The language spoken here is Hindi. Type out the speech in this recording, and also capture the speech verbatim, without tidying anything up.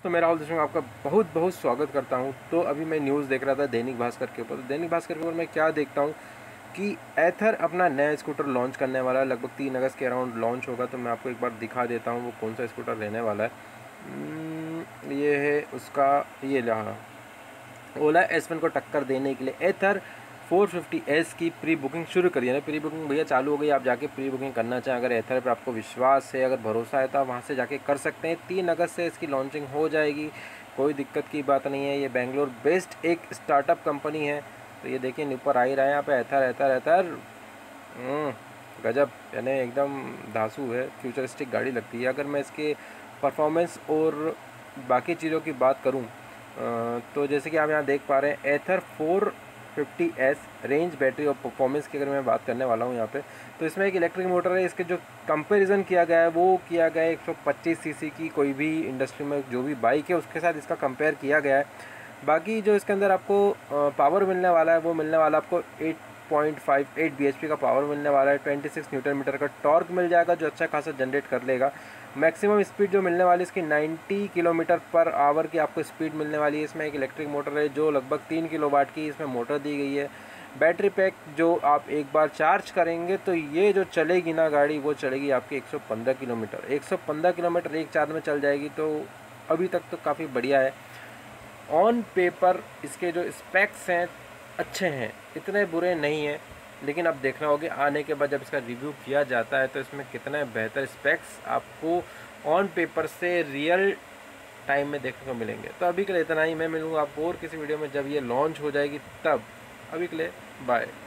तो मेरा हाल दर्शकों आपका बहुत बहुत स्वागत करता हूं। तो अभी मैं न्यूज़ देख रहा था दैनिक भास्कर के ऊपर। तो दैनिक भास्कर के ऊपर मैं क्या देखता हूं कि एथर अपना नया स्कूटर लॉन्च करने वाला है। लगभग तीन अगस्त के अराउंड लॉन्च होगा। तो मैं आपको एक बार दिखा देता हूं वो कौन सा स्कूटर रहने वाला है। ये है उसका, ये रहा ओला एस वन को टक्कर देने के लिए एथर फोर फिफ्टी एस की प्री बुकिंग शुरू करी है ना। प्री बुकिंग भैया चालू हो गई, आप जाके प्री बुकिंग करना चाहें, अगर एथर पर आपको विश्वास है, अगर भरोसा है तो आप वहाँ से जाके कर सकते हैं। तीन अगस्त से इसकी लॉन्चिंग हो जाएगी, कोई दिक्कत की बात नहीं है। ये बेंगलोर बेस्ड एक स्टार्टअप कंपनी है। तो ये देखिए ऊपर आ ही रहा है यहाँ पे एथर एथर एथर गजब, यानी एकदम धांसू है, फ्यूचरिस्टिक गाड़ी लगती है। अगर मैं इसके परफॉर्मेंस और बाकी चीज़ों की बात करूं तो जैसे कि आप यहाँ देख पा रहे हैं Ather four fifty S range, battery और परफॉर्मेंस की अगर मैं बात करने वाला हूँ यहाँ पे, तो इसमें एक इलेक्ट्रिक मोटर है। इसके जो कंपैरिजन किया गया है वो किया गया है एक सौ पच्चीस सीसी की कोई भी इंडस्ट्री में जो भी बाइक है उसके साथ इसका कंपेयर किया गया है। बाकी जो इसके अंदर आपको पावर मिलने वाला है वो मिलने वाला आपको eight point five eight B H P का पावर मिलने वाला है। छब्बीस न्यूटन मीटर का टॉर्क मिल जाएगा जो अच्छा खासा जनरेट कर लेगा। मैक्सिमम स्पीड जो मिलने वाली है इसकी नब्बे किलोमीटर पर आवर की आपको स्पीड मिलने वाली है। इसमें एक इलेक्ट्रिक मोटर है जो लगभग तीन किलो वाट की इसमें मोटर दी गई है। बैटरी पैक जो आप एक बार चार्ज करेंगे तो ये जो चलेगी ना गाड़ी वो चलेगी आपकी एक सौ पंद्रह किलोमीटर एक सौ पंद्रह किलोमीटर एक चार्ज में चल जाएगी। तो अभी तक तो काफ़ी बढ़िया है। ऑन पेपर इसके जो स्पेक्स हैं अच्छे हैं, इतने बुरे नहीं हैं, लेकिन अब देखना होगा आने के बाद जब इसका रिव्यू किया जाता है तो इसमें कितने बेहतर स्पेक्स आपको ऑन पेपर से रियल टाइम में देखने को मिलेंगे। तो अभी के लिए इतना ही, मैं मिलूँगा आपको और किसी वीडियो में जब ये लॉन्च हो जाएगी तब। अभी के लिए बाय।